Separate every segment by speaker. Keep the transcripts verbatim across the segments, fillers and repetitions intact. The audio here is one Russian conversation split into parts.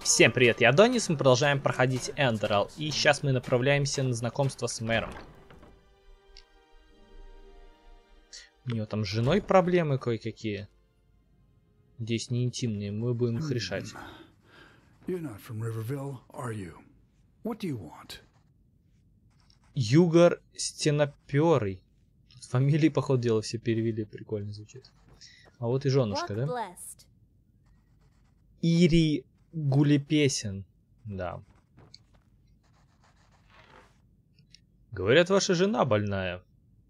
Speaker 1: Всем привет, я Адонис, мы продолжаем проходить Эндерал, и сейчас мы направляемся на знакомство с мэром. У него там с женой проблемы кое-какие. Здесь не интимные, мы будем их решать. Югар Стеноперый. Фамилии, по ходу дела, все перевели, прикольно звучит. А вот и женушка, да? Ири Гулепесен, да. Говорят, ваша жена больная.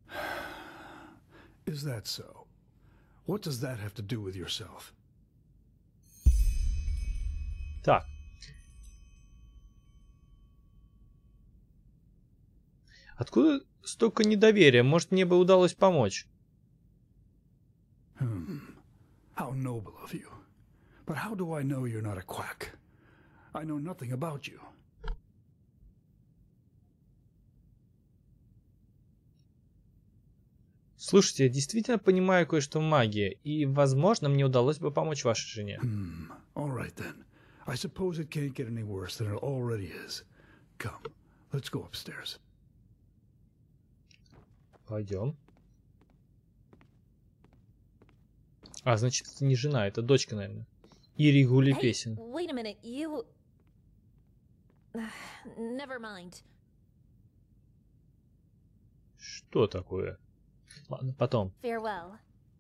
Speaker 2: Is that so? What does that have to do with yourself?
Speaker 1: Так. Откуда столько недоверия? Может, мне бы удалось помочь?
Speaker 2: Hmm. How noble of you. But how do I know you're not a quack? I know nothing about you.
Speaker 1: Слушайте, я действительно понимаю кое-что в магии, и, возможно, мне удалось бы помочь вашей жене.
Speaker 2: Hmm. All right then. I suppose it can't get any worse than it already is. Come, let's go upstairs.
Speaker 1: Пойдем. А, значит, это не жена, это дочка, наверное. Ири Гулепесен.
Speaker 3: Hey, wait a minute, you... Never mind.
Speaker 1: Что такое? Ладно, потом.
Speaker 3: Farewell.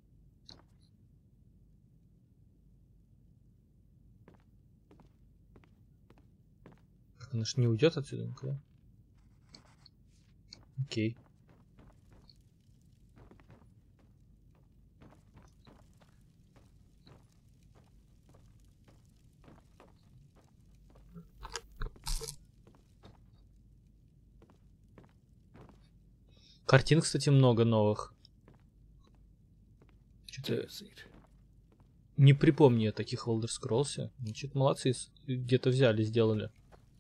Speaker 1: Так, она ж не уйдет отсюда никуда. Окей. Картин, кстати, много новых. Что-то не припомню я таких в Elder Scrolls. Значит, молодцы, где-то взяли, сделали.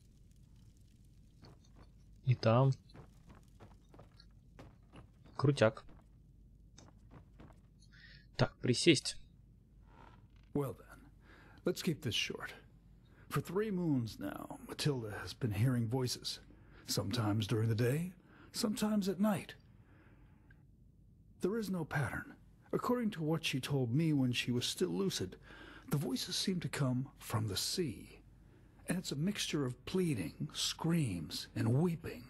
Speaker 1: И там. Крутяк. Так, присесть.
Speaker 2: Well then, let's keep this short. For three moons now, Matilda has been hearing voices. Sometimes during the day, sometimes at night. There is no pattern. According to what she told me when she was still lucid, the voices seem to come from the sea. And it's a mixture of pleading, screams, and weeping.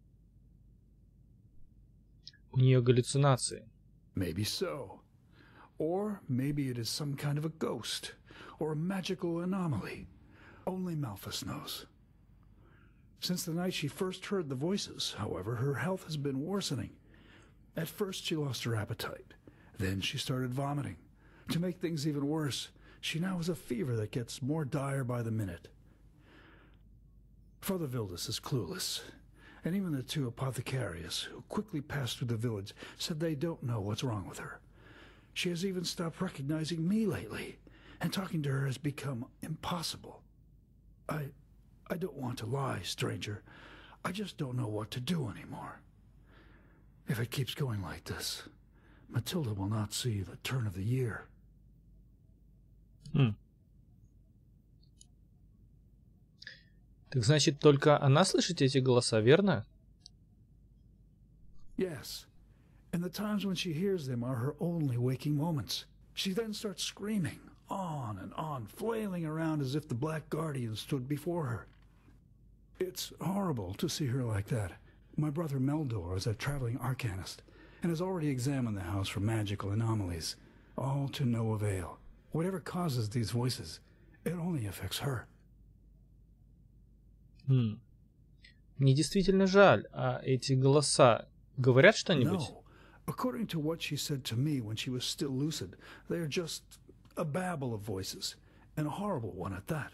Speaker 1: У нее галлюцинации.
Speaker 2: Maybe so. Or maybe it is some kind of a ghost, or a magical anomaly. Only Malphas knows. Since the night she first heard the voices, however, her health has been worsening. At first she lost her appetite. Then she started vomiting. To make things even worse, she now has a fever that gets more dire by the minute. Father Vildus is clueless, and even the two apothecarius who quickly passed through the village said they don't know what's wrong with her. She has even stopped recognizing me lately, and talking to her has become impossible. I... I don't want to lie, stranger. I just don't know what to do anymore. If it keeps going like this, Matilda will not see the turn of the year.
Speaker 1: Хм. Так значит, только она слышит эти голоса, верно?
Speaker 2: Yes, and the times when she hears them are her only waking moments. She then starts screaming, on and on, flailing around as if the Black Guardian stood before her. It's horrible to see her like that. My brother Meldor is a traveling arcanist, and has already examined the house for magical anomalies, all to no avail. Whatever causes these voices, it only affects her.
Speaker 1: Хм. Мне действительно жаль, а эти голоса говорят что-нибудь?
Speaker 2: No. According to what she said to me when she was still lucid, they are just a babble of voices, and a horrible one at that.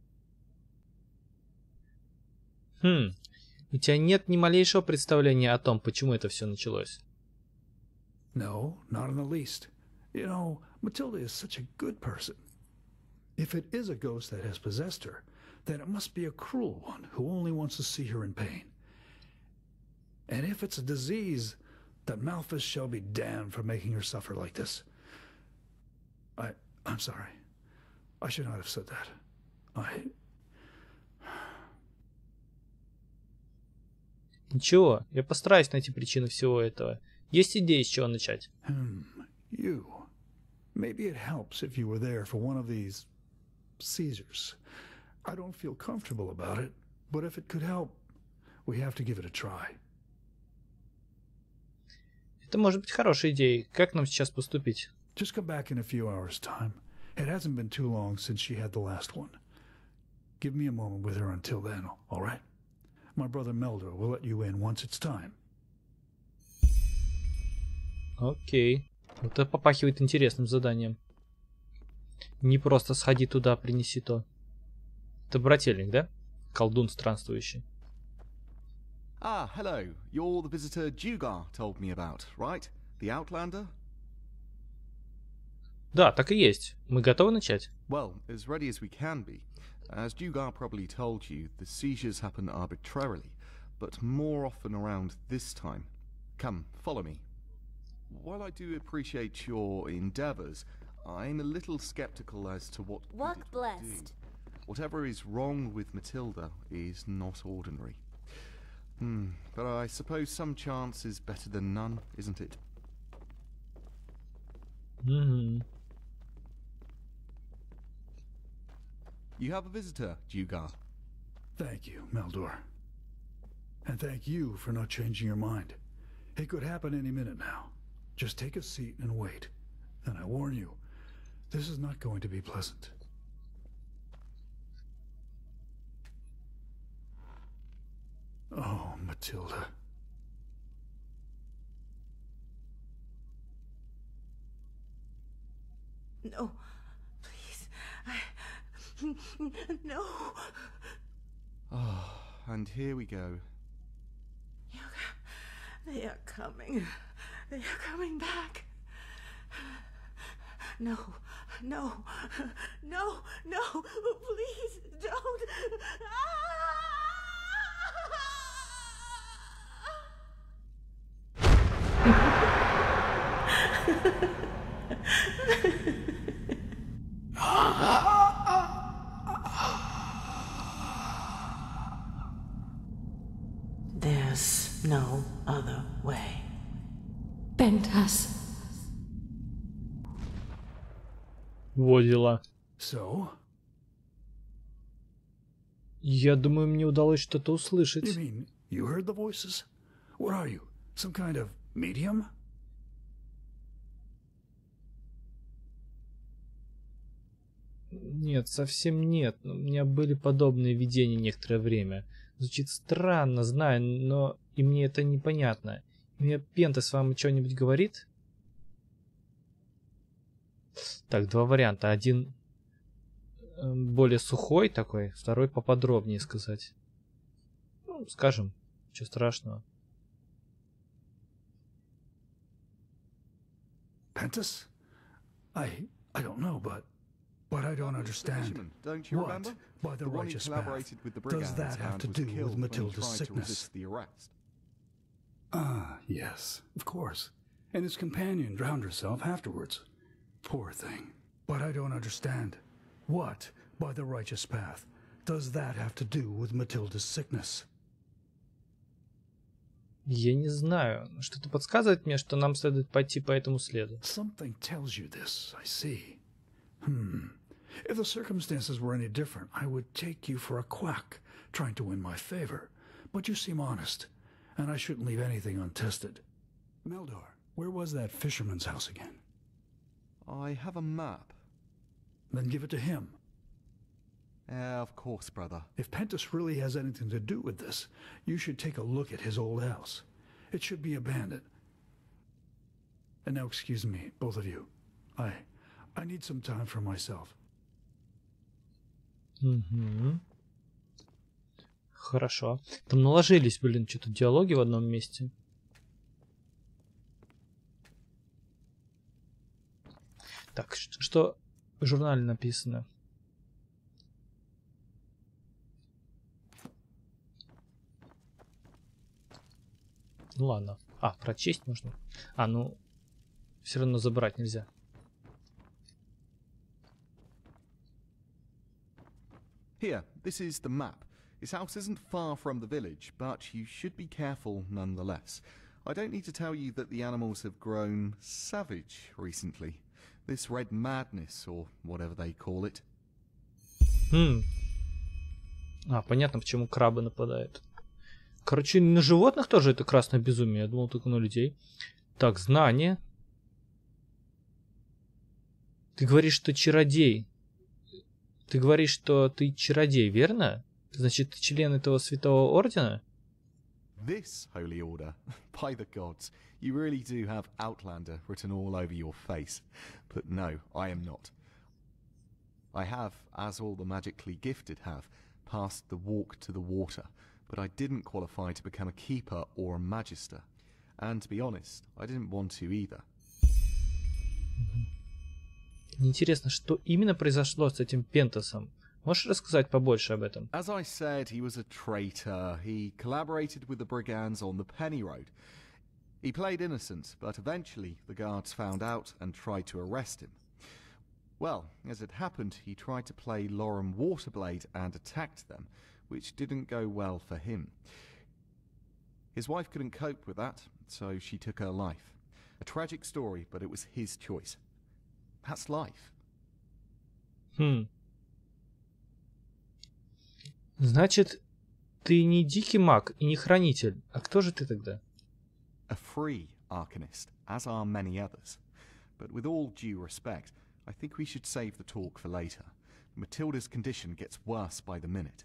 Speaker 1: Хм. У тебя нет ни малейшего представления о том, почему это все началось?
Speaker 2: No, not in the least. You know, Matilda is such a good person. If it is a ghost that has possessed her, then it must be a cruel one who only wants to see her in pain. And if it's a disease, then Malphas shall be damned for making her suffer like this. I... I'm sorry. I should not have said that. I...
Speaker 1: Ничего, я постараюсь найти причину всего этого. Есть идеи, с чего начать?
Speaker 2: Hmm. You. Maybe it helps if you were there for one of these Caesars. I don't feel comfortable about it, but if it could help, we have to give it a try.
Speaker 1: Это может быть хорошей идеей. Как нам сейчас поступить?
Speaker 2: Just come back in a few hours' time. It hasn't been too long since she had the last one. Give me a moment with her until then, all right? My brother Meldor will let you in once it's time.
Speaker 1: Окей. Вот это попахивает интересным заданием. Не просто сходи туда, принеси то. Это брательник, да? Колдун странствующий.
Speaker 4: Ah, hello. You're the visitor Dugar told me about, right? The Outlander?
Speaker 1: Да, так и есть. Мы готовы начать?
Speaker 4: Well, as ready as we can be. As Dugar probably told you, the seizures happen arbitrarily, but more often around this time. Come, follow me. While I do appreciate your endeavours, I'm a little sceptical as to what
Speaker 3: Walk
Speaker 4: good it will do.
Speaker 3: blessed.
Speaker 4: Whatever is wrong with Matilda is not ordinary. Hmm, but I suppose some chance is better than none, isn't it?
Speaker 1: Угу.
Speaker 4: You have a visitor, Dugar.
Speaker 2: Thank you, Meldor. And thank you for not changing your mind. It could happen any minute now. Just take a seat and wait. And I warn you, this is not going to be pleasant. Oh, Matilda.
Speaker 5: No, please. I... No.
Speaker 4: Oh, and here we go.
Speaker 5: They are coming. They are coming back. No, no, no, no, please don't. There's no other way.
Speaker 6: Pentas.
Speaker 1: Во дела.
Speaker 2: So?
Speaker 1: Я думаю, мне удалось что-то
Speaker 2: You
Speaker 1: услышать.
Speaker 2: mean you heard the voices? What are you? Some kind of medium?
Speaker 1: Нет, совсем нет. У меня были подобные видения некоторое время. Звучит странно, знаю, но и мне это непонятно. Мне Пентас вам что-нибудь говорит? Так, два варианта. Один э, более сухой такой, второй поподробнее сказать. Ну, скажем, ничего страшного.
Speaker 2: Pentas? I I don't know, but but I don't understand.
Speaker 4: Fisherman, don't you
Speaker 2: What,
Speaker 4: remember?
Speaker 2: by the
Speaker 4: The one who
Speaker 2: righteous path,
Speaker 4: collaborated with the
Speaker 2: does
Speaker 4: brigands
Speaker 2: that have
Speaker 4: and
Speaker 2: to
Speaker 4: was
Speaker 2: do with
Speaker 4: killed when he
Speaker 2: Matilda's
Speaker 4: tried to
Speaker 2: sickness?
Speaker 4: resist the arrest.
Speaker 2: Ah, yes, of course. And his companion drowned herself afterwards. Poor thing. But I don't understand. What, by the righteous path, does that have to do with Matilda's sickness?
Speaker 1: Я не знаю. Что-то подсказывает мне, что нам следует пойти по этому следу.
Speaker 2: Something tells you this, I see. Hmm. If the circumstances were any different, I would take you for a quack, trying to win my favor. But you seem honest, and I shouldn't leave anything untested. Meldor, where was that fisherman's house again?
Speaker 4: I have a map.
Speaker 2: Then give it to him.
Speaker 4: Uh, of course, brother.
Speaker 2: If Pentas really has anything to do with this, you should take a look at his old house. It should be abandoned. And now excuse me, both of you. I... I need some time for myself.
Speaker 1: Угу. Хорошо. Там наложились, блин, что-то диалоги в одном месте. Так, ш- что в журнале написано? Ну ладно. А, прочесть можно? А, ну, все равно забрать нельзя.
Speaker 4: Here, this is the map. His house isn't far from the village, but you should be careful nonetheless. I don't need to tell you that the animals have grown savage recently. This red madness, or whatever they call it.
Speaker 1: Хм. А, понятно, почему крабы нападают. Короче, на животных тоже это красное безумие. Я думал только на людей. Так, знание. Ты говоришь, что чародей. Ты говоришь, что ты чародей, верно? Значит, ты член этого святого ордена?
Speaker 4: This holy order, by the gods, you really do have Outlander written all over your face. But no, I am not. I have, as all the magically gifted have, passed the walk to the water, but I didn't qualify to become a keeper or a magister. And to be honest, I didn't want to either.
Speaker 1: Интересно, что именно произошло с этим Пентасом? Можешь рассказать побольше об этом?
Speaker 4: As I said, he was a traitor. He collaborated with the brigands on the Penny Road. He played innocent, but eventually the guards found out and tried to arrest him. Well, as it happened, he tried to play Lorem Waterblade and attacked them, which didn't go well for him. His wife couldn't cope with that, so she took her life. A tragic story, but it was his choice. That's life.
Speaker 1: Хм. Значит, ты не дикий маг и не хранитель. А кто же ты тогда?
Speaker 4: A free Arcanist, as are many others. But with all due respect, I think we should save the talk for later. Matilda's condition gets worse by the minute.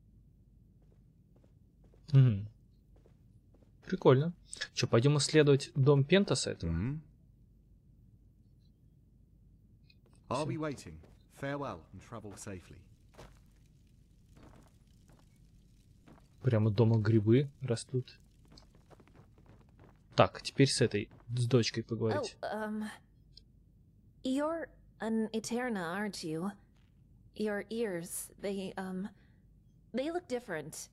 Speaker 1: Угу. Прикольно. Че, пойдем исследовать дом Пентаса этого?
Speaker 4: Mm-hmm. I'll be waiting. Farewell and travel safely.
Speaker 1: Прямо дома грибы растут. Так, теперь с этой, с дочкой поговорить.
Speaker 3: Oh, um... You're an Eterna, aren't you? Your ears, they, um... They look different.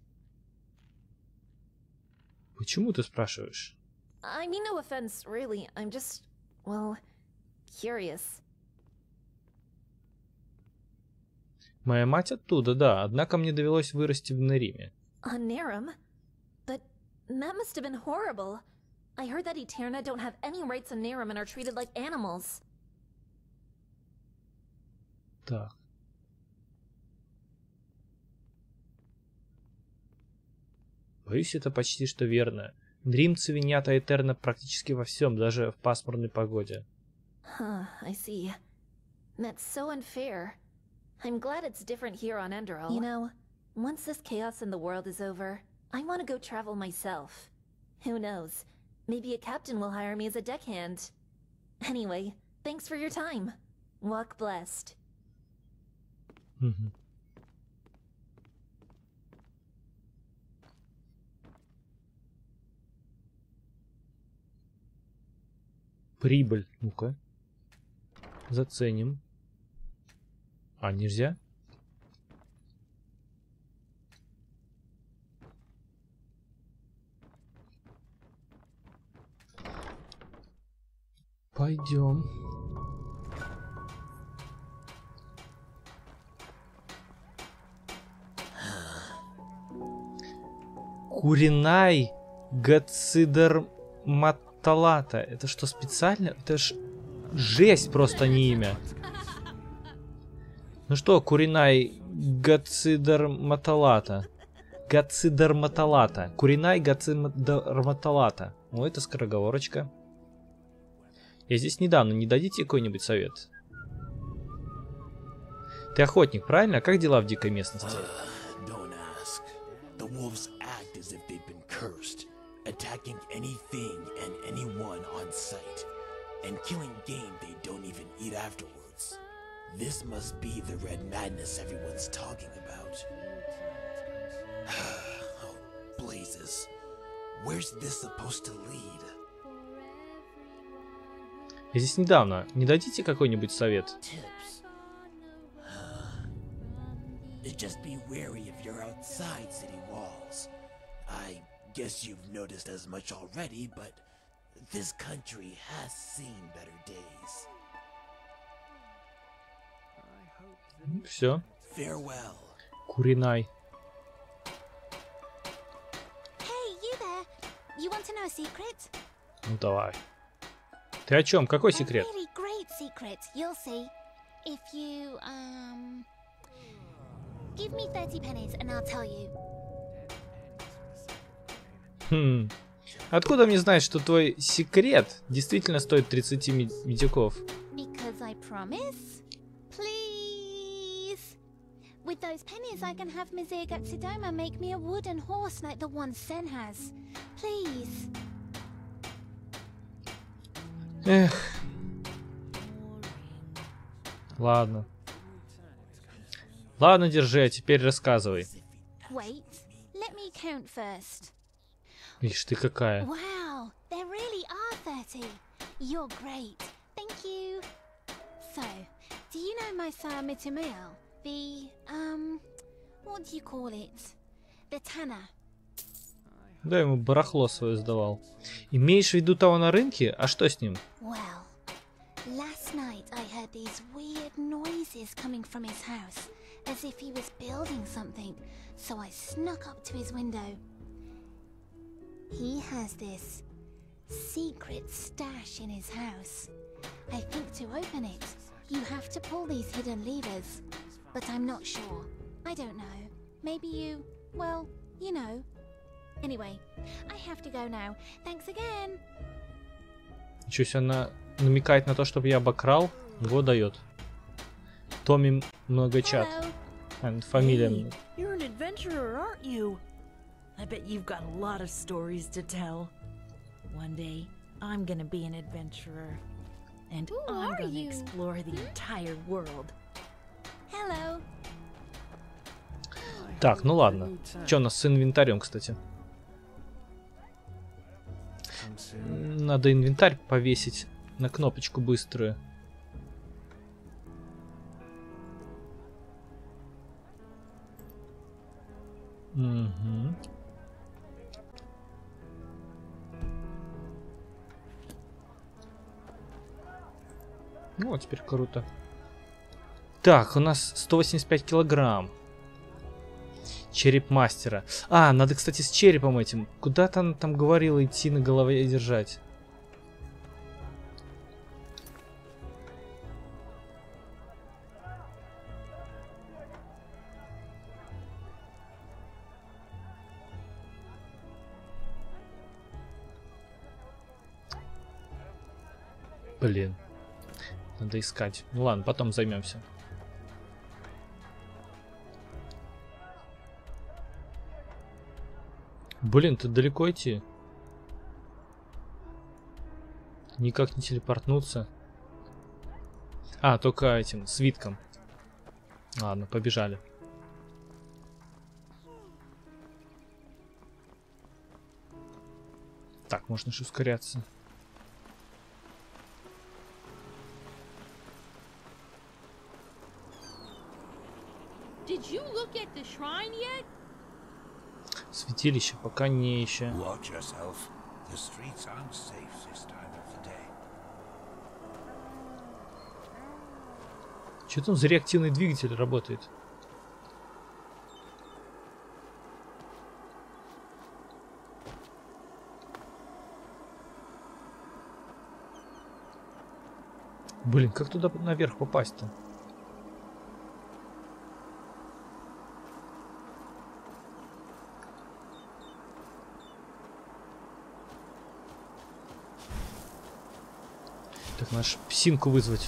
Speaker 1: Почему ты спрашиваешь?
Speaker 3: I mean no offense, really. I'm just, well, curious.
Speaker 1: Моя мать оттуда, да, однако мне довелось вырасти в Нериме.
Speaker 3: On Nerim? But that must have been horrible. I heard that Eterna don't have any rights on Nerim and are treated like animals.
Speaker 1: Так. Боюсь, это почти что верно. Нримцы винят Этерна практически во всем, даже в пасмурной погоде.
Speaker 3: Huh, I see. That's so unfair. I'm glad it's different here on Enderal. You know, once this chaos in the world is over, I want to go travel myself. Who knows? Maybe a captain will hire me as a deckhand. Anyway, thanks for your time. Walk blessed.
Speaker 1: Угу. Прибыль. Ну-ка. Заценим. А, нельзя? Пойдем. Куринай Гацидерматалата. Это что, специально? Это ж жесть просто, не имя. Ну что, Куринай Гацидерматалата. Гацидерматалата. Куринай Гацидерматалата. О, это скороговорочка. Я здесь недавно, не дадите какой-нибудь совет? Ты охотник, правильно? А как дела в дикой местности?
Speaker 7: Attacking anything and anyone on sight, and killing game they don't even eat afterwards. This must be the red madness everyone's talking about. Oh, blazes. Where's this supposed to lead?
Speaker 1: Я здесь недавно. Не дадите какой-нибудь совет?
Speaker 7: Tips. Just be wary if you're outside city walls. I guess you've noticed as much already, but this country has seen better days.
Speaker 1: Все.
Speaker 7: Farewell.
Speaker 1: Куринай.
Speaker 8: You want to know a secret?
Speaker 1: Ну давай. Ты о чем? Какой
Speaker 8: A
Speaker 1: секрет?
Speaker 8: really great secret. You'll see. If you um give me thirty pennies and I'll tell you.
Speaker 1: Хм. Откуда мне знать, что твой секрет действительно стоит тридцать медиков?
Speaker 8: Because I promise. Please. With those pennies I can have Mizir Gatsudoma make me a wooden horse like the one Sen has. Please.
Speaker 1: Эх. Ладно. Ладно, держи, а теперь рассказывай.
Speaker 8: Wait. Let me count first.
Speaker 1: Ишь ты какая.
Speaker 8: Wow, there really are thirty. You're great. Thank you. So, do you know my son Mitumail? The, um, what do you call it? The tanner.
Speaker 1: Да, ему барахло свое сдавал. Имеешь в виду того на рынке? А что с ним?
Speaker 8: Well, last night I heard these weird noises coming from his house, as if he was building something, so I snuck up to his window. He has this secret stash in his house. I think to open it, you have to pull these hidden levers, but I'm not sure. I don't know. Maybe you, well, you know. Anyway, I have to go now. Thanks again.
Speaker 1: Ничего себе, она намекает на то, чтобы я обокрал. Его дает. Томми Многочат. Фамилия.
Speaker 5: Hey, you're an adventurer, aren't you? I bet you've got a lot of stories to tell. One day, I'm gonna be an adventurer. And
Speaker 8: Who
Speaker 5: I'm
Speaker 8: are
Speaker 5: gonna
Speaker 8: you?
Speaker 5: explore the entire world.
Speaker 8: Hello.
Speaker 1: Так, ну ладно. Что у нас с инвентарем, кстати? Надо инвентарь повесить на кнопочку быструю. Угу. Ну, вот теперь круто. Так, у нас сто восемьдесят пять килограмм. Череп мастера. А, надо, кстати, с черепом этим. Куда-то он там говорил идти на голове и держать. Блин. Надо искать. Ну ладно, потом займемся. Блин, тут далеко идти. Никак не телепортнуться. А, только этим, свитком. Ладно, побежали. Так, можно же ускоряться.
Speaker 9: Did you look at the shrine yet?
Speaker 1: Святилище пока не еще.
Speaker 10: Watch yourself. The streets aren't safe this time of the day.
Speaker 1: Что там за реактивный двигатель работает? Блин, как туда наверх попасть-то? Так, наш псинку вызвать.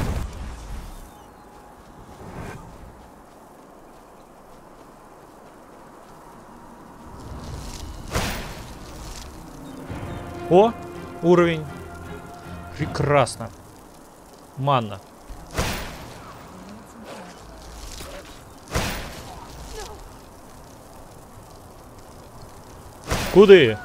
Speaker 1: О, уровень. Прекрасно. Манна. Куды?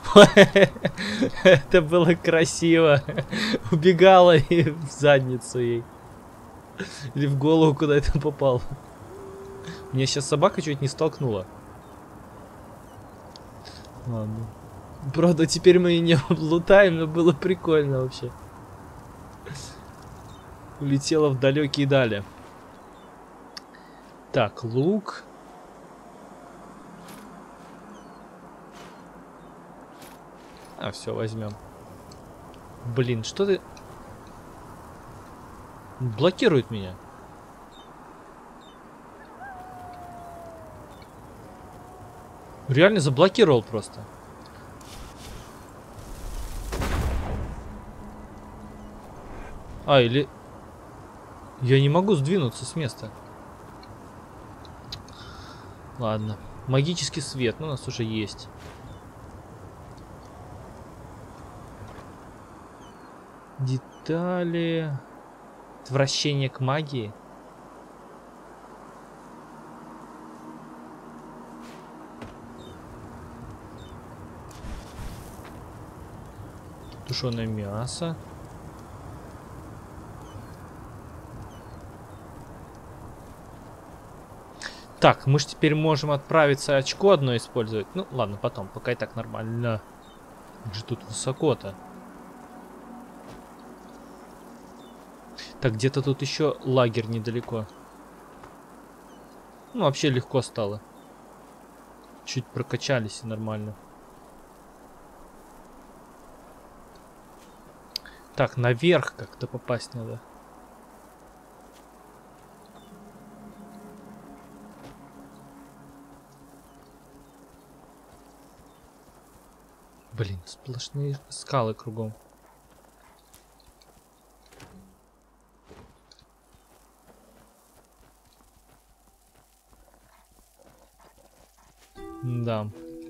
Speaker 1: Это было красиво. Убегала и в задницу ей. Или в голову куда это попало. Меня сейчас собака чуть не столкнула. Ладно. Правда, теперь мы и не лутаем, но было прикольно вообще. Улетела в далекие дали. Так, лук. А, все, возьмем. Блин, что ты... Блокирует меня. Реально заблокировал просто. А, или... Я не могу сдвинуться с места. Ладно. Магический свет, ну, у нас уже есть. Детали... Отвращение к магии. Тушеное мясо. Так, мы же теперь можем отправиться очко одно использовать. Ну, ладно, потом, пока и так нормально. Как же тут высоко-то. Так, где-то тут еще лагерь недалеко. Ну, вообще легко стало. Чуть прокачались и нормально. Так, наверх как-то попасть надо. Блин, сплошные скалы кругом. Да.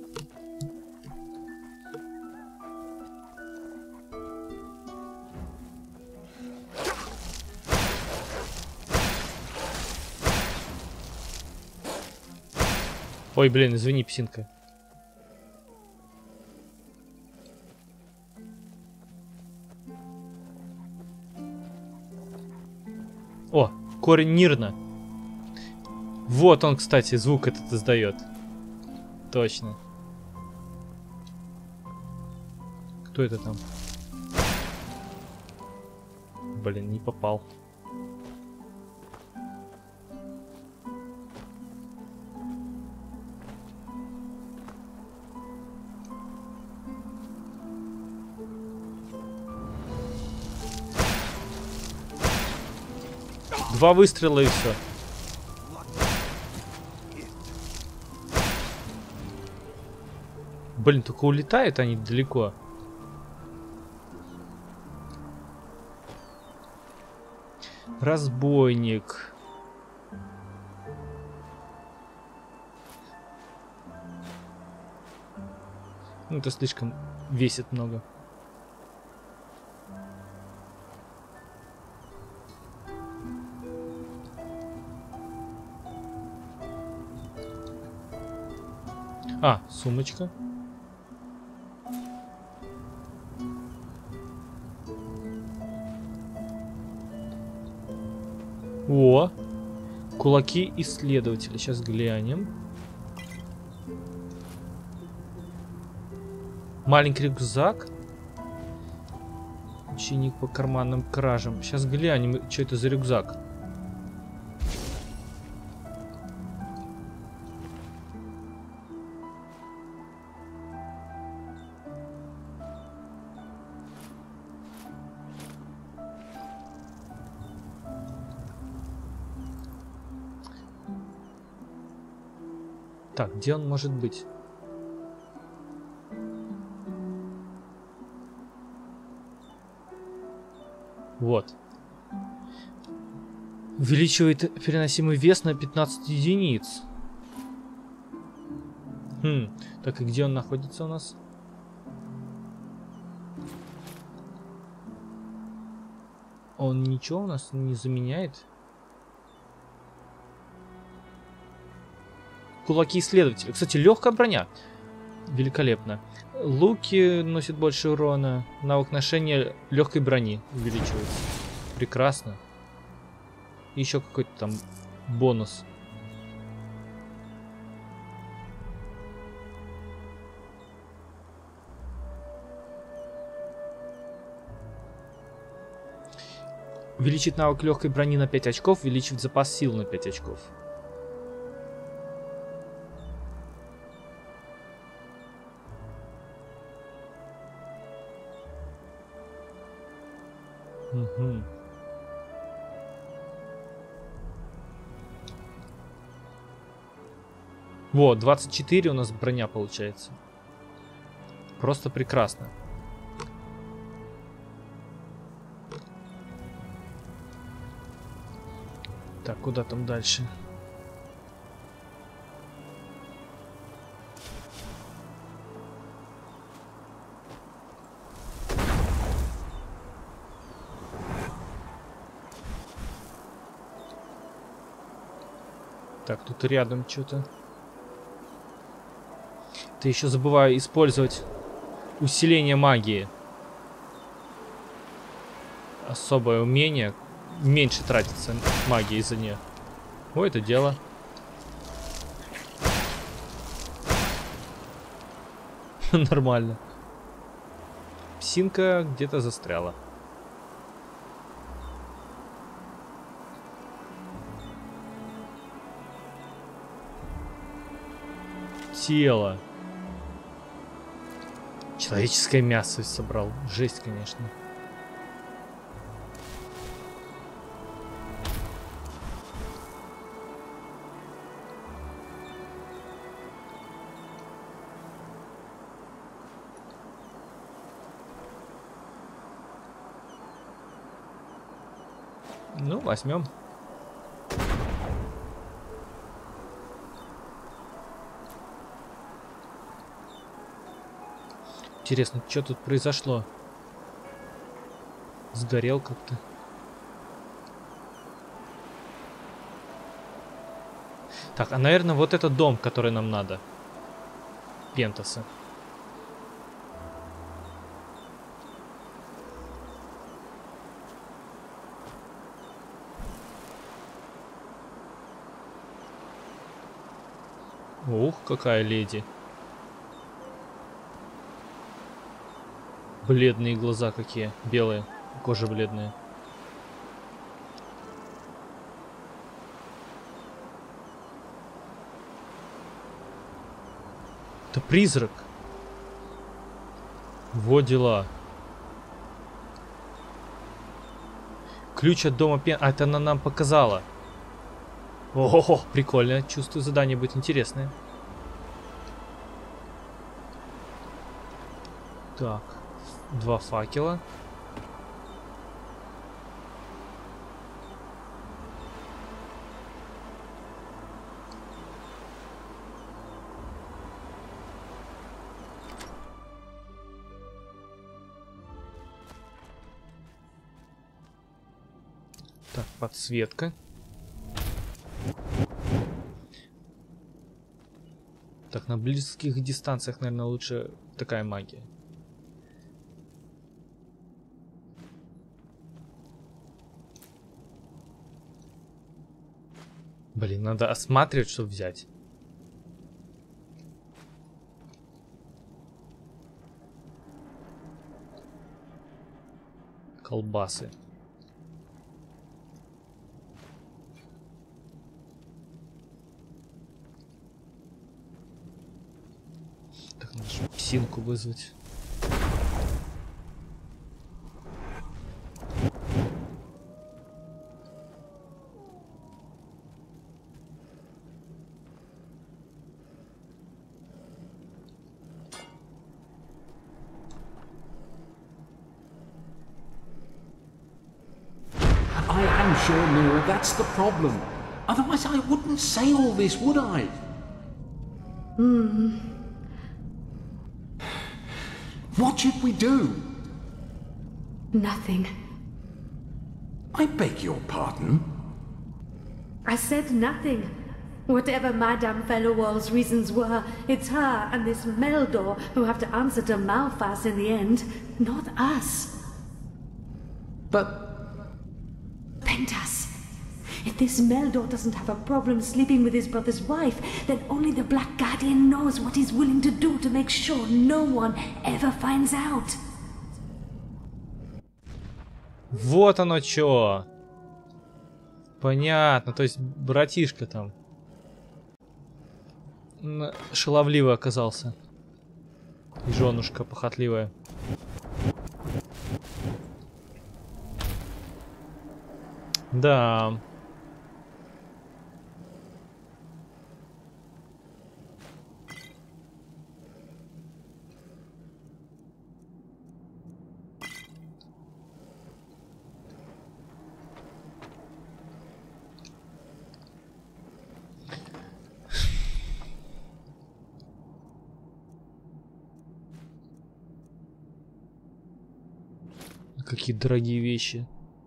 Speaker 1: Ой, блин, извини, псинка. О, корень Нирна. Вот он, кстати, звук этот издает. Точно. Кто это там? Блин, не попал. Два выстрела и все. Блин, только улетают они далеко. Разбойник. Ну, это слишком весит много. А, сумочка. О, кулаки исследователя. Сейчас глянем. Маленький рюкзак. Ученик по карманным кражам. Сейчас глянем, что это за рюкзак. Так, где он может быть? Вот. Увеличивает переносимый вес на пятнадцать единиц. Хм. Так, и где он находится у нас? Он ничего у нас не заменяет? Кулаки исследователя. Кстати, легкая броня. Великолепно. Луки носят больше урона. Навык ношения легкой брони увеличивается. Прекрасно. И еще какой-то там бонус. Увеличить навык легкой брони на пять очков. Увеличивать запас сил на пять очков. Угу. Вот, двадцать четыре у нас броня получается. Просто прекрасно. Так, куда там дальше? Так, тут рядом что-то. Ты еще забываю использовать усиление магии. Особое умение. Меньше тратится магии из-за нее. О, это дело. Нормально. Псинка где-то застряла. Тело. Человеческое мясо собрал. Жесть, конечно. Ну, возьмем. Интересно, что тут произошло? Сгорел как-то. Так, а наверное, вот этот дом, который нам надо. Пентаса. Ух, какая леди. Бледные глаза какие. Белые. Кожа бледная. Это призрак. Вот дела. Ключ от дома Пен... А, это она нам показала. Ого, прикольно. Чувствую, задание будет интересное. Так. Два факела. Так, подсветка. Так, на близких дистанциях, наверное, лучше такая магия. Блин, надо осматривать, чтобы взять. Колбасы. Так, надо же псинку вызвать.
Speaker 10: I am sure, Mira, that's the problem. Otherwise I wouldn't say all this, would I?
Speaker 6: Hmm.
Speaker 10: What should we do?
Speaker 6: Nothing.
Speaker 10: I beg your pardon?
Speaker 6: I said nothing. Whatever Madame Fellowall's reasons were, it's her and this Meldor who have to answer to Malphas in the end, not us.
Speaker 10: But...
Speaker 6: Pentas, if this Meldor doesn't have a problem sleeping with his brother's wife, then only the Black Guardian knows what he's willing to do to make sure no one ever finds out.
Speaker 1: Вот оно чё. Понятно, то есть братишка там шаловливый оказался. И женушка похотливая. Да. Какие дорогие вещи.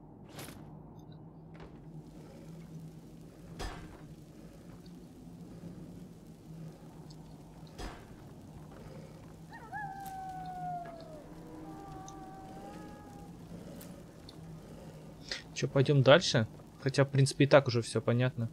Speaker 1: Че, пойдем дальше? Хотя, в принципе, и так уже все понятно.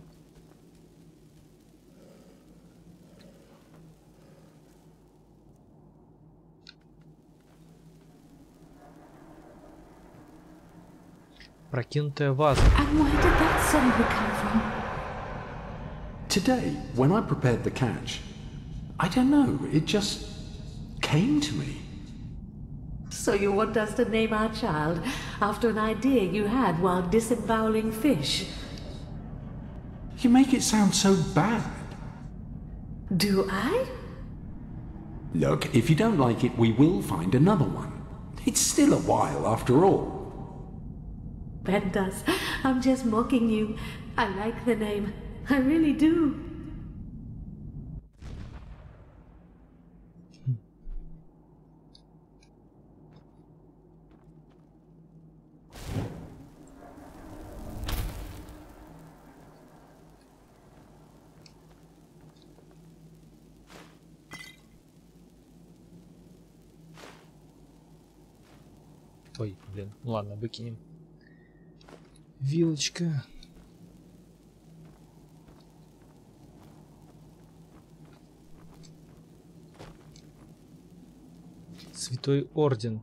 Speaker 1: Прокинутая ваза.
Speaker 6: And where did that suddenly come from?
Speaker 10: Today, when I prepared the catch, I don't know, it just came to me.
Speaker 6: So you want us to name our child after an idea you had while disemboweling fish?
Speaker 10: You make it sound so bad.
Speaker 6: Do I?
Speaker 10: Look, if you don't like it, we will find another one. It's still a while after all.
Speaker 6: Pentas, I'm just mocking you. I like the name. I really do.
Speaker 1: Ой, блин, ладно, выкинем. Вилочка. Святой Орден.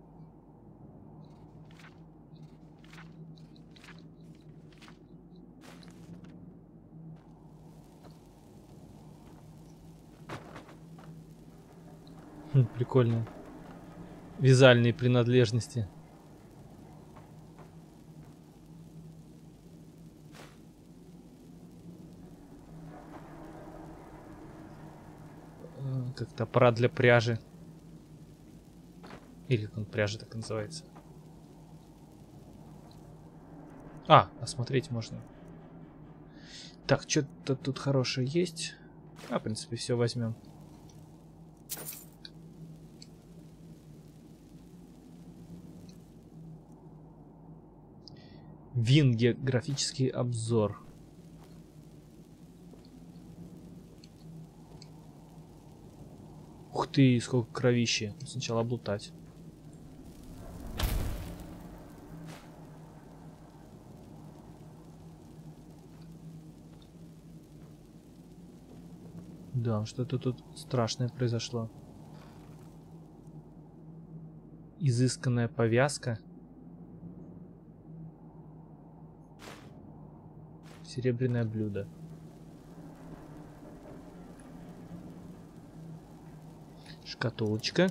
Speaker 1: Хм, прикольно. Вязальные принадлежности. Как-то аппарат для пряжи. Или как он, пряжа так называется. А, осмотреть можно. Так, что-то тут хорошее есть. А, в принципе, все возьмем. Вин, географический обзор. Ух ты, сколько кровищи. Сначала облутать. Да, что-то тут страшное произошло. Изысканная повязка. Серебряное блюдо. Шкатулочка.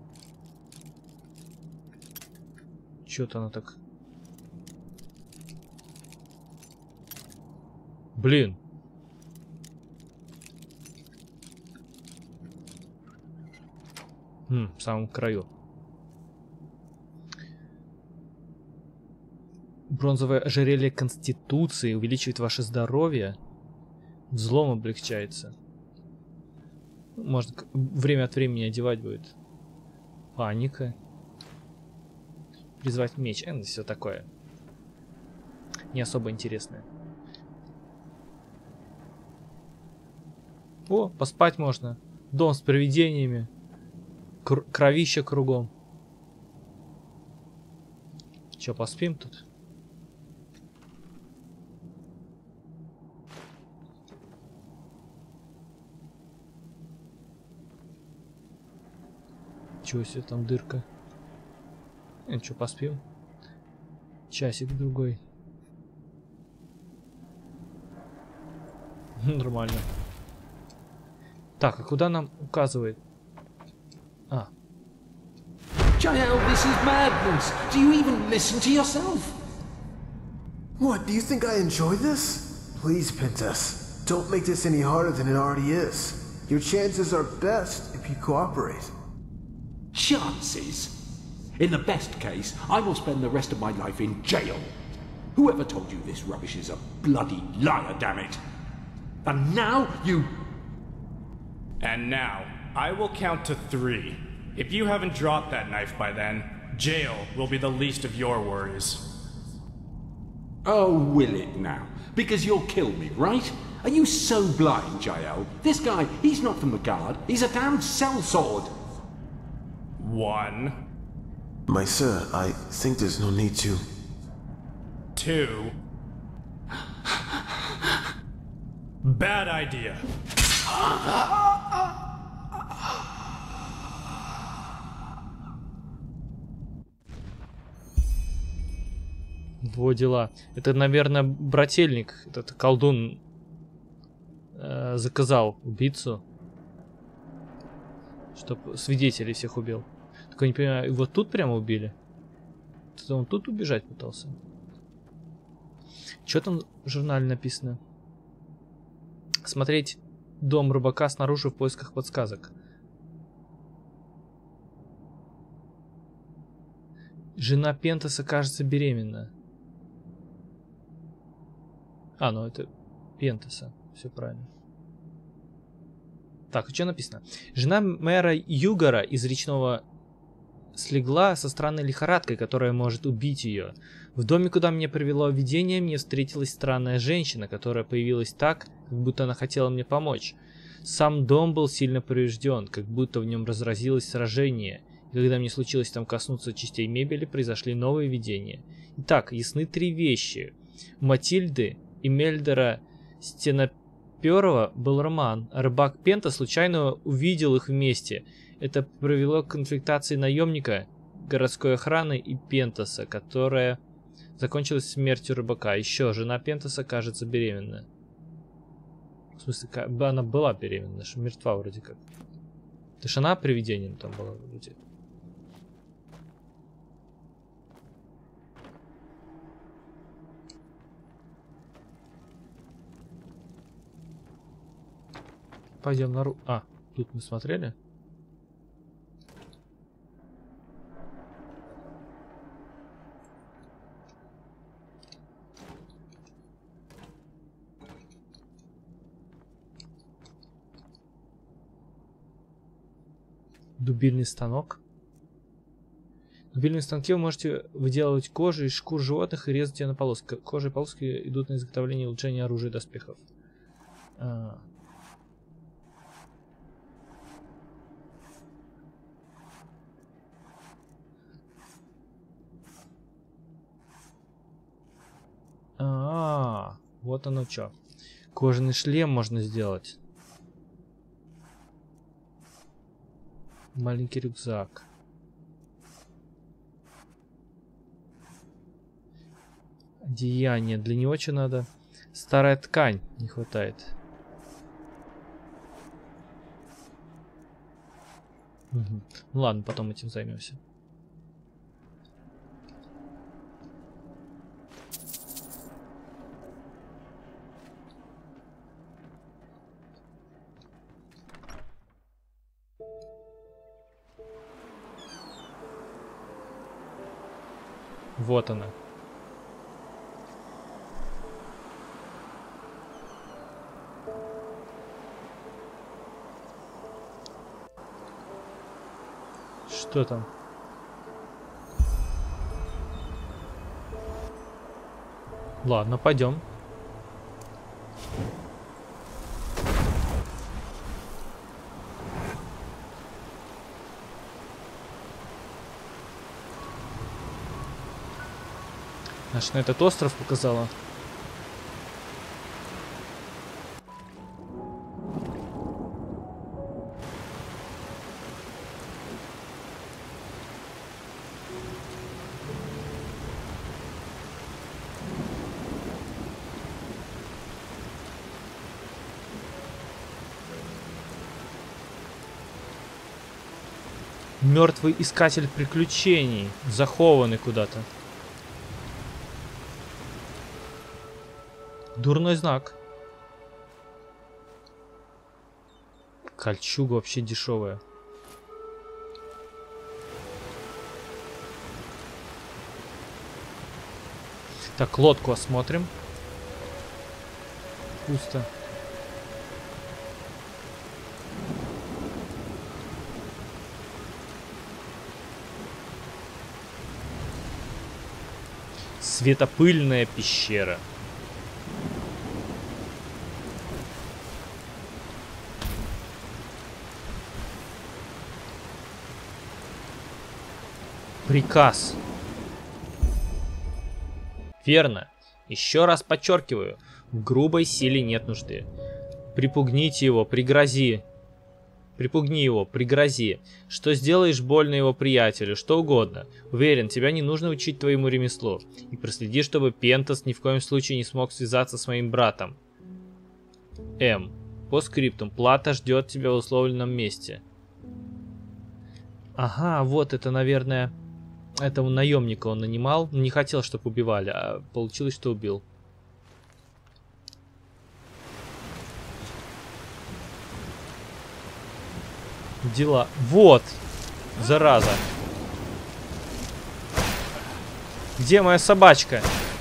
Speaker 1: Чё-то она так... Блин. Хм, в самом краю. Бронзовое ожерелье Конституции увеличивает ваше здоровье. Взлом облегчается. Можно время от времени одевать будет. Паника. Призвать меч. Это все такое. Не особо интересное. О, поспать можно. Дом с привидениями. Кр кровища кругом. Че, поспим тут? Чего себе там дырка? Ну что, поспим? Часик другой. Нормально. Так, а куда нам указывает? А.
Speaker 10: Jael, this is madness. Do you even listen to yourself?
Speaker 11: What, do you think I enjoy this? Please, Pentas, don't make this any harder than it already is. Your chances are best if you cooperate.
Speaker 10: Chances? In the best case, I will spend the rest of my life in jail. Whoever told you this rubbish is a bloody liar, damn it? And now you...
Speaker 12: And now, I will count to three. If you haven't dropped that knife by then, jail will be the least of your worries.
Speaker 10: Oh, will it now? Because you'll kill me, right? Are you so blind, Jael? This guy, he's not from the guard. He's a damned sellsword.
Speaker 12: One.
Speaker 11: My sir, I think there's no need to...
Speaker 12: Two. Bad idea.
Speaker 1: Во дела. Это, наверное, брательник, этот колдун э, заказал убийцу, чтоб свидетелей всех убил. Только я не понимаю, его тут прямо убили? Он тут убежать пытался? Что там в журнале написано? Смотреть дом рыбака снаружи в поисках подсказок. Жена Пентаса, кажется, беременна. А, ну это Пентаса. Все правильно. Так, что написано? Жена мэра Югара из речного слегла со странной лихорадкой, которая может убить ее. В доме, куда меня привело видение, мне встретилась странная женщина, которая появилась так, как будто она хотела мне помочь. Сам дом был сильно поврежден, как будто в нем разразилось сражение. И когда мне случилось там коснуться частей мебели, произошли новые видения. Итак, ясны три вещи. У Матильды и Мельдера Стеноперова был роман. Рыбак Пента случайно увидел их вместе. Это привело к конфликтации наемника, городской охраны и Пентаса, которая закончилась смертью рыбака. Еще жена Пентаса, кажется, беременна. В смысле, она была беременна, что мертва вроде как. Это ж она привидением там была вроде. Пойдем на ру... А, тут мы смотрели? Дубильный станок. В дубильном станке вы можете выделывать кожу из шкур животных и резать ее на полоски. Кожа и полоски идут на изготовление и улучшение оружия и доспехов. А. А, -а, -а вот оно что. Кожаный шлем можно сделать. Маленький рюкзак. Одеяние. Для него что надо? Старая ткань не хватает. Угу. Ну ладно, потом этим займемся. Вот она. Что там? Ладно, пойдем. Значит, на этот остров показала. Мертвый искатель приключений, захованный куда-то. дурной знак. Кольчуга вообще дешевая. Так, лодку осмотрим. Пусто. Светопыльная пещера. Приказ. Верно. Еще раз подчеркиваю, в грубой силе нет нужды. Припугните его, пригрози. Припугни его, пригрози. Что сделаешь больно его приятелю, что угодно. Уверен, тебя не нужно учить твоему ремеслу. И проследи, чтобы Пентас ни в коем случае не смог связаться с моим братом. М. По скриптум. Плата ждет тебя в условленном месте. Ага, вот это, наверное... Этого наемника он нанимал. Не хотел, чтобы убивали, а получилось, что убил. Дела. Вот! Зараза. Где моя собачка?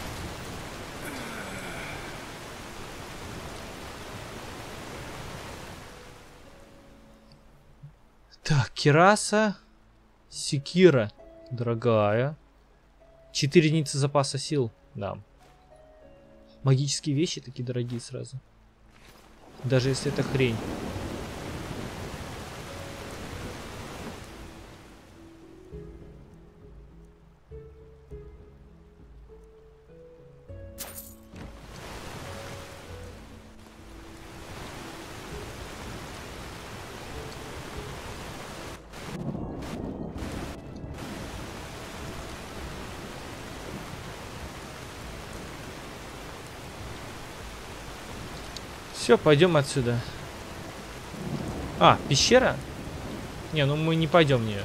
Speaker 1: Так, кираса. Секира. Дорогая. Четыре единицы запаса сил. Да. Магические вещи такие дорогие сразу. Даже если это хрень. Все, пойдем отсюда. А, пещера? Не, ну мы не пойдем в нее.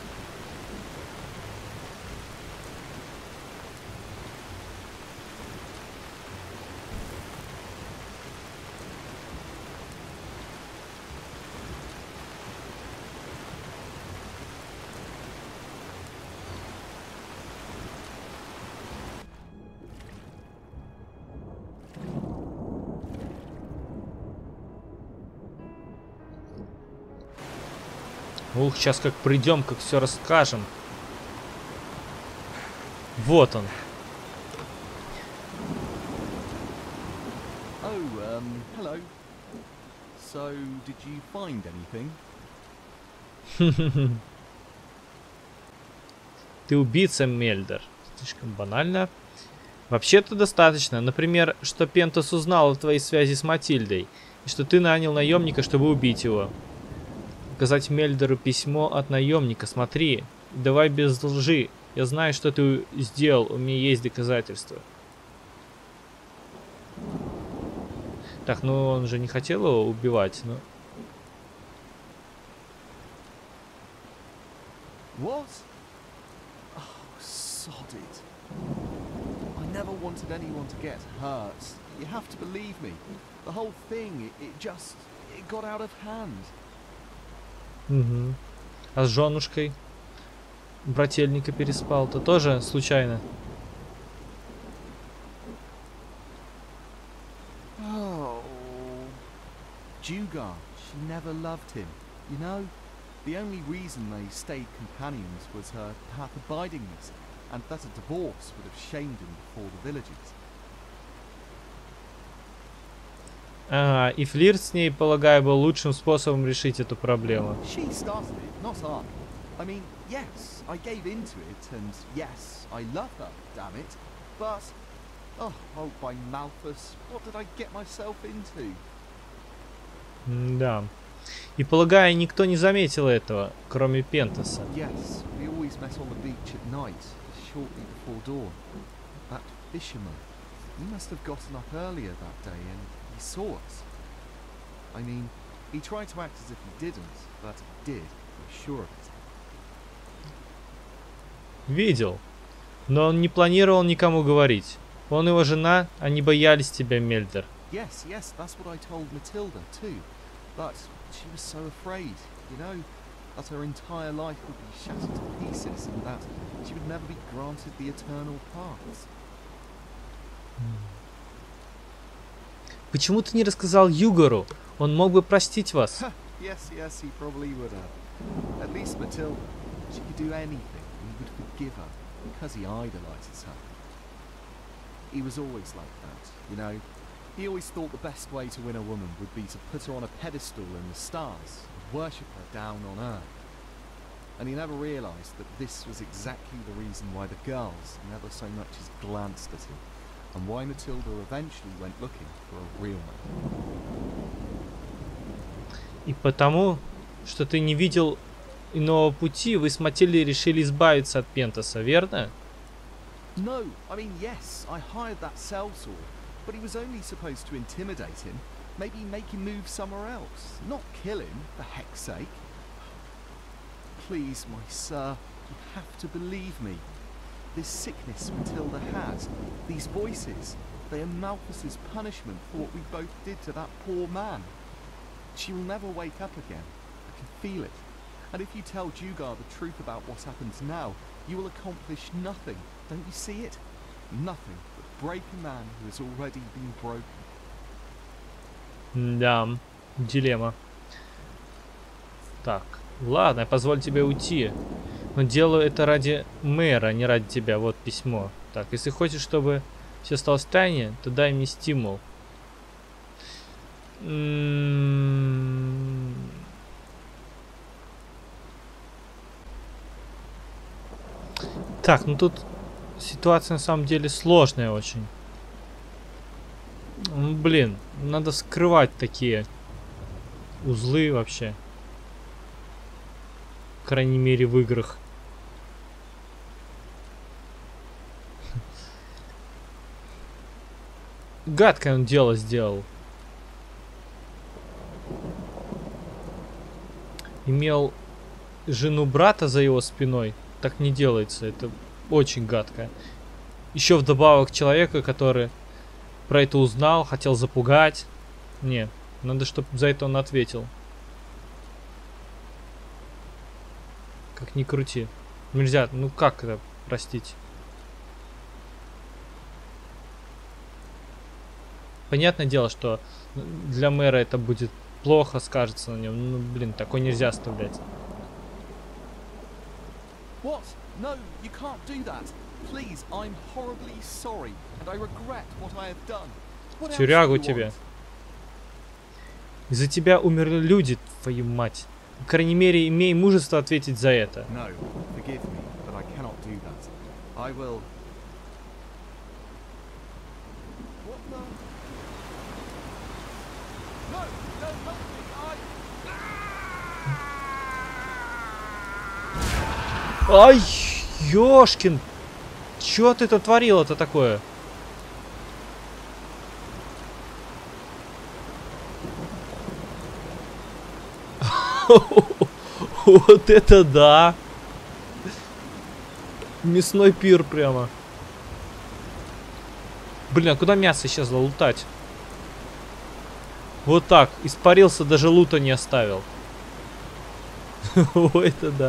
Speaker 1: Ух, сейчас как придем, как все расскажем. Вот он.
Speaker 4: Oh, um, hello. So, did you find anything?
Speaker 1: Ты убийца, Мельдер. Слишком банально. Вообще-то достаточно. Например, что Пентас узнал о твоей связи с Матильдой, и что ты нанял наемника, чтобы убить его. Показать Мельдеру письмо от наемника. Смотри, давай без лжи. Я знаю, что ты сделал. У меня есть доказательства. Так, ну он же не хотел его убивать, но...
Speaker 4: What? Oh, sod it. I never wanted anyone to get hurt. You have to believe me. The whole thing, it, it just... it got out of hand.
Speaker 1: Угу. А с женушкой брательника переспал-то тоже случайно?
Speaker 4: Oh, Dugar, she never loved him. You know, the only reason they stayed companions was her path abidingness, and that a divorce would have shamed him before the villagers.
Speaker 1: Ага, и флирт с ней, полагаю, был лучшим способом решить эту проблему.
Speaker 4: She started it, not I. I mean, yes, I gave into it, and yes, I love her, damn it. But, oh, oh, by Malthus, what did I get myself into?
Speaker 1: Да. И полагаю, никто не заметил этого, кроме Пентаса.
Speaker 4: Yes, we always met on the beach at night, shortly before dawn. That fisherman, he must have gotten up earlier that day, and he saw us. I mean, he tried to act as if he didn't, but he did, I'm sure of it.
Speaker 1: Видел. Но он не планировал никому говорить. Он его жена, они боялись тебя, Мельдер.
Speaker 4: Yes, yes, that's what I told Matilda too. But she was so afraid, you know, that her entire life would be shattered to pieces and that she would never be granted the eternal paths.
Speaker 1: Почему ты не рассказал Югору? Он мог бы простить вас.
Speaker 4: Yes, yes, he probably would have. At least Matilda, she could do anything and he would forgive her because he idolizes her. He was always like that, you know. He always thought the best way to win a woman would be to put her on a pedestal in the stars and worship her down on earth. And he never realized that this was exactly the reason why the girls never so much as glanced at him, and why Matilda eventually went looking for a real man.
Speaker 1: И потому, что ты не видел иного пути, вы с Матильдой решили избавиться от Пентаса, верно?
Speaker 4: No, I mean, yes, I hired that sellsword, but he was only supposed to intimidate him, maybe make him move somewhere else, not kill him, for heck's sake. Please, my sir, you have to believe me. This sickness Matilda has, these voices, they are Malthus's punishment for what we both did to that poor man. She will never wake up again. I can feel it. And if you tell Dugar the truth about what happens now, you will accomplish nothing. Don't you see it? Nothing but break a man who has already been broken.
Speaker 1: Да, дилемма. Так, ладно, я позволю тебе уйти. Но делаю это ради мэра, а не ради тебя. Вот письмо. Так, если хочешь, чтобы все осталось в тайне, то дай мне стимул. М-м-м. Так, ну тут ситуация на самом деле сложная очень. Ну, блин, надо скрывать такие узлы вообще. По крайней мере, в играх. Гадкое он дело сделал. Имел жену брата за его спиной. Так не делается. Это очень гадко. Еще вдобавок человека, который про это узнал, хотел запугать. Не, надо, чтобы за это он ответил. Как ни крути. Нельзя, ну как это простить? Понятное дело, что для мэра это будет плохо, скажется на нем. Ну, блин, такое нельзя оставлять.
Speaker 4: What? No, you can't do that. Please, I'm horribly sorry, and I regret what I have done. What else
Speaker 1: Тюрягу
Speaker 4: do you
Speaker 1: тебе.
Speaker 4: want?
Speaker 1: Из-за тебя умерли люди, твою мать. По крайней мере, имей мужество ответить за это.
Speaker 4: No, forgive me, but I cannot do that. I will. What the? No, no, help me! I.
Speaker 1: Ай, ёшкин! Чё ты тут творил-то такое? Вот это да! Мясной пир прямо. Блин, а куда мясо исчезло? Лутать. Вот так. Испарился, даже лута не оставил. Ой, это да.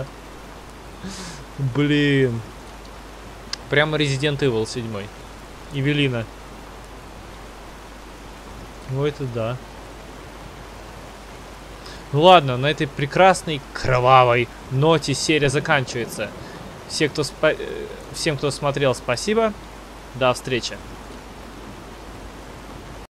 Speaker 1: Блин. Прямо Resident Evil семь. Эвелина. Ой, это да. Ну ладно, на этой прекрасной кровавой ноте серия заканчивается. Все, кто спа... Всем, кто смотрел, спасибо. До встречи.